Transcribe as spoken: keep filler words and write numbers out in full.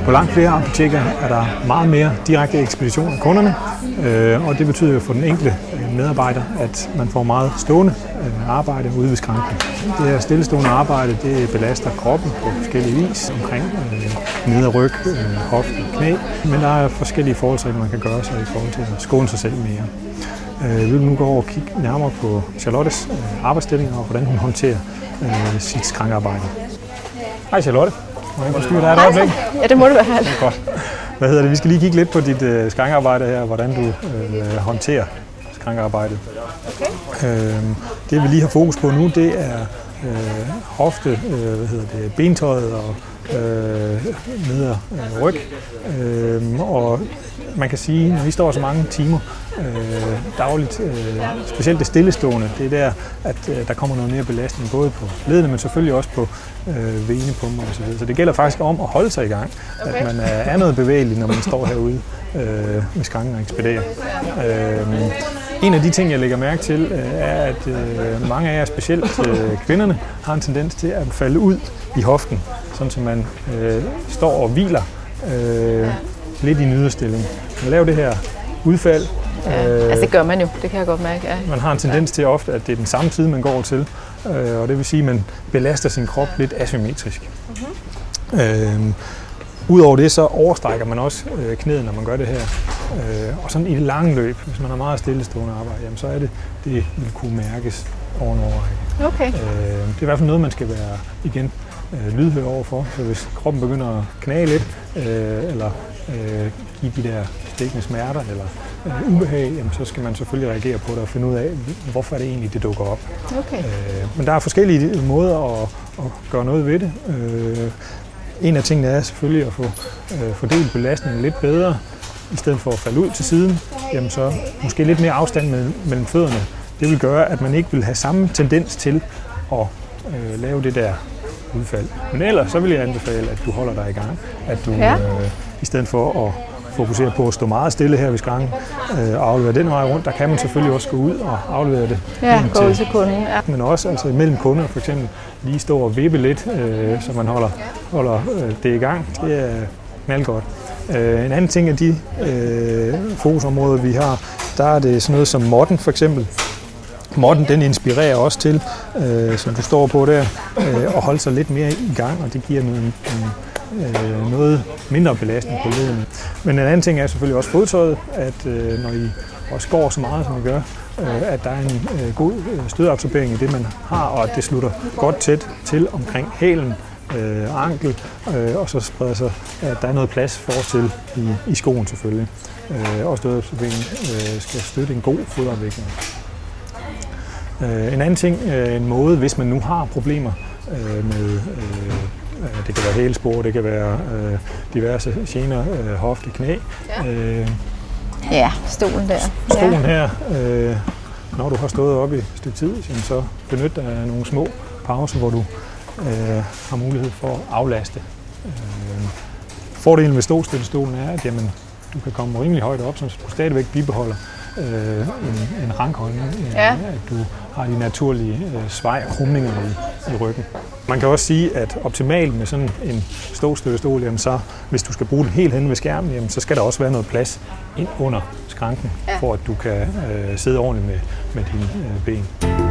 På langt flere apoteker er der meget mere direkte ekspedition af kunderne, og det betyder jo for den enkelte medarbejder, at man får meget stående arbejde ude ved skranken. Det her stillestående arbejde, det belaster kroppen på forskellige vis omkring ned- ryg, hofte og knæ, men der er forskellige forholdsregler, man kan gøre sig i forhold til at skåne sig selv mere. Vi vil nu gå over og kigge nærmere på Charlottes arbejdsstilling og hvordan hun håndterer sit skrankearbejde. Hej Charlotte. Må jeg forstyrre dig et øjeblik? Ja, det må du være. Det er godt. Hvad hedder det? Vi skal lige kigge lidt på dit øh, skrankearbejde her, hvordan du øh, håndterer skrankearbejdet. Okay. Øh, det vi lige har fokus på nu, det er øh, hofte, øh, hvad hedder det, bentøjet og øh, neder øh, ryg. Øh, og man kan sige, når vi står så mange timer øh, dagligt, øh, specielt det stillestående, det er der, at øh, der kommer noget mere belastning, både på ledene, men selvfølgelig også på øh, venepumper og så videre. Så det gælder faktisk om at holde sig i gang, okay. At man er noget bevægelig, når man står herude øh, med skranken og ekspederer. Øh, en af de ting, jeg lægger mærke til, øh, er, at øh, mange af jer, specielt øh, kvinderne, har en tendens til at falde ud i hoften, sådan som man øh, står og hviler øh, lidt i en yderstilling. Man laver det her udfald. Ja, øh, altså det gør man jo, det kan jeg godt mærke. Ja. Man har en tendens til ofte, at det er den samme side, man går til, øh, og det vil sige, at man belaster sin krop lidt asymmetrisk. Mm-hmm. øh, Udover det, så overstrækker man også øh, knæet, når man gør det her. Øh, og sådan i det lange løb, hvis man har meget stillestående arbejde, jamen, så er det, det vil kunne mærkes over en årrække. Okay. Øh, det er i hvert fald noget, man skal være igen øh, lydhør overfor. Så hvis kroppen begynder at knage lidt, øh, eller øh, give de der stikkende smerter eller øh, ubehag, jamen, så skal man selvfølgelig reagere på det og finde ud af, hvorfor er det egentlig, det dukker op. Okay. Øh, men der er forskellige måder at, at gøre noget ved det. Øh, En af tingene er selvfølgelig at få øh, fordelt belastningen lidt bedre, i stedet for at falde ud til siden. Jamen så måske lidt mere afstand mellem, mellem fødderne. Det vil gøre, at man ikke vil have samme tendens til at øh, lave det der udfald. Men ellers så vil jeg anbefale, at du holder dig i gang. At du ja. øh, i stedet for at fokusere på at stå meget stille her ved skranken øh, og aflevere den vej rundt, der kan man selvfølgelig også gå ud og aflevere det. Ja, gå ud til kunden. Ja. Men også altså mellem kunder for eksempel lige stå og vippe lidt, øh, så man holder, holder øh, det i gang. Det er knaldgodt. Øh, en anden ting af de øh, fokusområder, vi har, der er det sådan noget som måtten for eksempel. Måtten, den inspirerer også til, øh, som du står på der, øh, at holde sig lidt mere i gang, og det giver noget, en, øh, noget mindre belastning på ledene. Men en anden ting er selvfølgelig også fodtøjet, at øh, når I også går så meget, som I gør, øh, at der er en øh, god stødabsorbering i det, man har, og at det slutter godt tæt til omkring hælen, øh, ankel, øh, og så spreder sig, at der er noget plads fortil i, i skoen selvfølgelig. Øh, og stødabsorberingen øh, skal støtte en god fodafvikling. En anden ting, en måde, hvis man nu har problemer med, det kan være hælspor, det kan være diverse gener, hofte, knæ. Ja, ja stolen der. Stolen her, når du har stået oppe i et stykke tid, så benyt dig af nogle små pauser, hvor du har mulighed for at aflaste. Fordelen ved stolstøttestolen er, at jamen, du kan komme rimelig højt op, så du stadigvæk bibeholder Øh, en, en rankholdning, ja. At du har de naturlige øh, svej og krumninger i, i ryggen. Man kan også sige, at optimalt med sådan en ståstøttestol, jamen så, hvis du skal bruge den helt henne ved skærmen, jamen så skal der også være noget plads ind under skranken, ja. For at du kan øh, sidde ordentligt med, med dine øh, ben.